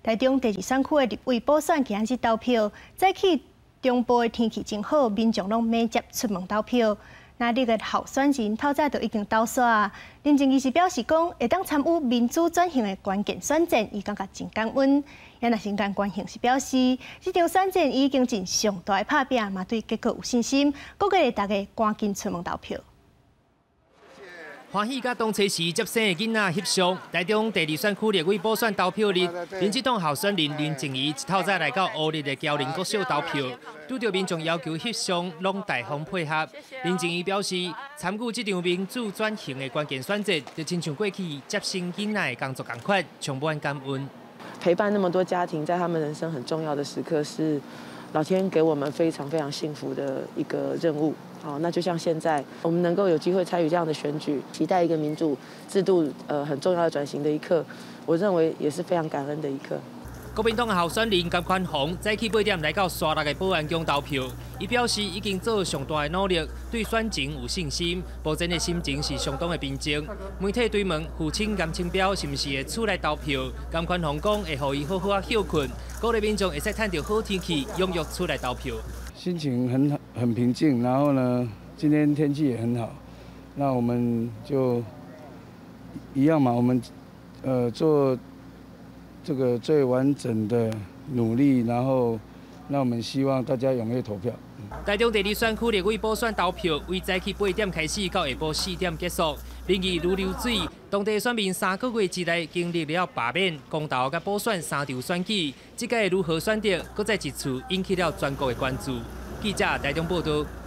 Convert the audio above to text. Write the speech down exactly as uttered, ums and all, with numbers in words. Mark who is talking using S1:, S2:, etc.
S1: 台中第二选区的立委补选今日投票，早起中部的天气真好，民众拢马接出门投票。那你个候选人透早就已经投煞啊。林静仪是表示讲，会当参与民主转型的关键选战，伊感觉真感恩。也那新干关系是表示，这场选战已经尽上大的拍拼，嘛对结果有信心，鼓励大家赶紧出门投票。
S2: 欢喜甲当初时接生的囡仔翕相，台中第二选区立委补选投票日，民进党候选人林静仪一透早来到乌日的交林国小投票，拄到民众要求翕相，拢大方配合。林静仪表示，参与这场民主转型的关键选择，就亲像过去接生囡仔的工作同款，充满感恩。
S3: 陪伴那么多家庭，在他们人生很重要的时刻，是老天给我们非常非常幸福的一个任务。 好，那就像现在，我们能够有机会参与这样的选举，期待一个民主制度呃很重要的转型的一刻，我认为也是非常感恩的一刻。
S2: 国民党候选人甘宽宏早起八点来到沙鹿的保安宫投票，伊表示已经做上大的努力，对选情有信心，目前的心情是相当的平静。媒体追问父亲甘清标是毋是会出来投票，甘宽宏讲会互伊好好啊休困，鼓励民众会使趁到好天气踊跃出来投票。
S4: 心情很很平静，然后呢，今天天气也很好，那我们就一样嘛，我们呃做这个最完整的努力，然后那我们希望大家踊跃投票。
S2: 台中第二选区立委补选投票，为早起八点开始，到下晡四点结束。民意如流水，当地选民三个月之内经历了罢免、公投甲补选三场选举，这届如何选择，搁再一次引起了全国的关注。记者台中报道。